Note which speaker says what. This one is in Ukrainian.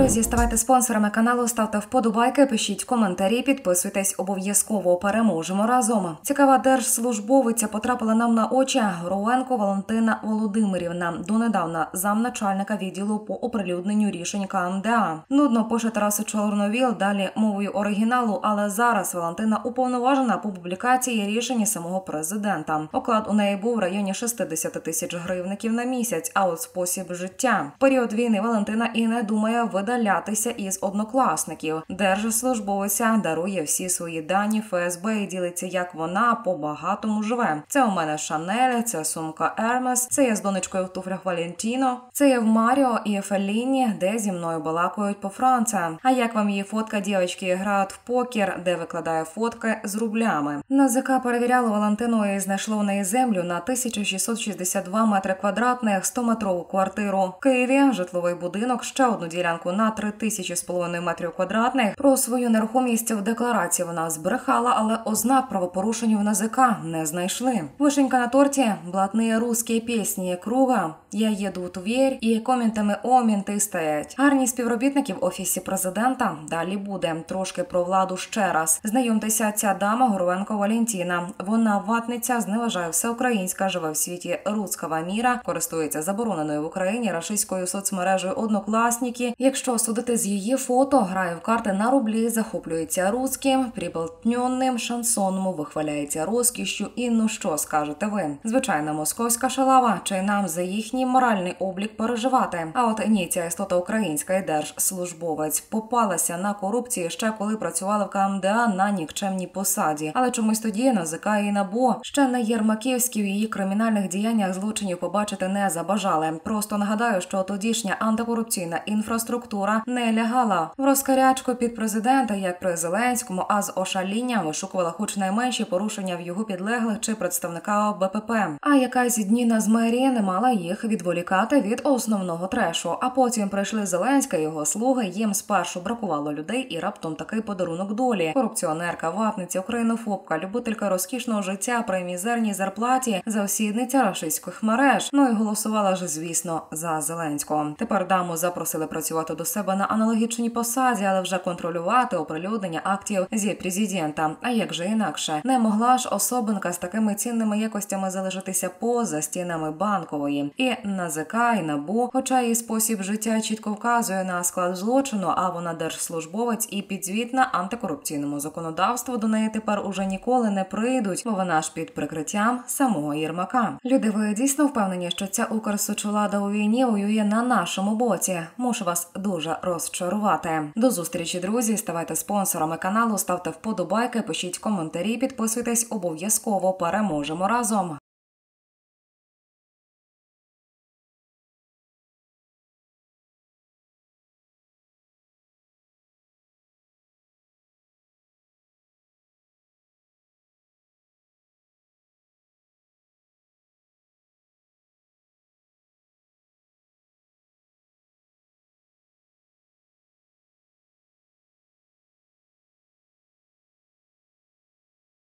Speaker 1: Друзі, ставайте спонсорами каналу, ставте вподобайки, пишіть коментарі, підписуйтесь обов'язково. Переможемо разом. Цікава держслужбовиця потрапила нам на очі. Горовенко Валентина Володимирівна, донедавна замначальника відділу по оприлюдненню рішень КМДА. Нудно пише Тарас Чорновіл, далі мовою оригіналу, але зараз Валентина уповноважена по публікації рішень самого президента. Оклад у неї був в районі 60 тисяч гривників на місяць, а от спосіб життя. В період війни Валентина і не думає видалятися із однокласників. Держслужбовиця дарує всі свої дані ФСБ і ділиться, як вона по-багатому живе. Це у мене Шанель, це сумка Ермес, це я з донечкою в туфлях Валентіно, це я в Маріо і Фелліні, де зі мною балакають по Франце. А як вам її фотка, дівчатки грають в покер, де викладає фотки з рублями. НАЗК перевіряло Валентину і знайшло в неї землю на 1662 метри квадратних, 100-метрову квартиру. В Києві житловий будинок, ще одну ділянку на 3500 метрів квадратних. Про свою нерухомість в декларації вона збрехала, але ознак правопорушень в НАЗК не знайшли. Вишенька на торті – блатные русские пісні круга «Я їду в Тверь» і коментами «О, мінти стоять». Гарні співробітники в Офісі президента. Далі буде. Трошки про владу ще раз. Знайомтеся, ця дама Горовенко Валентина. Вона ватниця, зневажає всеукраїнська, живе в світі руського міра, користується забороненою в Україні рашистською соцмережею «Однокласники». Якщо судити з її фото, грає в карти на рублі, захоплюється руським, прибалтньонним шансоном, вихваляється розкішшю і ну що скажете ви? Звичайна московська шалава, чи нам за їхній моральний облік переживати? А от ні, ця істота українська і держслужбовець попалася на корупції ще коли працювала в КМДА на нікчемній посаді. Але чомусь тоді НАЗК і НАБУ ще на Єрмаківській в її кримінальних діяннях злочинів побачити не забажали. Просто нагадаю, що тодішня антикорупційна інфраструктура не лягала в розкарячку під президента, як при Зеленському, а з ошалінням вишукувала хоч найменші порушення в його підлеглих чи представника БПП. А якась дніна з мерії не мала їх відволікати від основного трешу. А потім прийшли Зеленська і його слуги, їм спершу бракувало людей і раптом такий подарунок долі. Корупціонерка, ватниця, українофобка, любителька розкішного життя при мізерній зарплаті, завсідниця рашистських мереж. Ну і голосувала ж, звісно, за Зеленського. Тепер даму запросили працювати до себе на аналогічній посаді, але вже контролювати оприлюднення актів зі президента. А як же інакше? Не могла ж особинка з такими цінними якостями залишитися поза стінами Банкової. І НАЗК, і НАБУ, хоча її спосіб життя чітко вказує на склад злочину, а вона держслужбовець і підзвітна антикорупційному законодавству, до неї тепер уже ніколи не прийдуть, бо вона ж під прикриттям самого Єрмака. Люди, ви дійсно впевнені, що ця укрсучулада у війні воює на нашому боці? Мушу вас дуже розчарувати. До зустрічі, друзі. Ставайте спонсорами каналу, ставте вподобайки, пишіть коментарі, підписуйтесь обов'язково. Переможемо разом.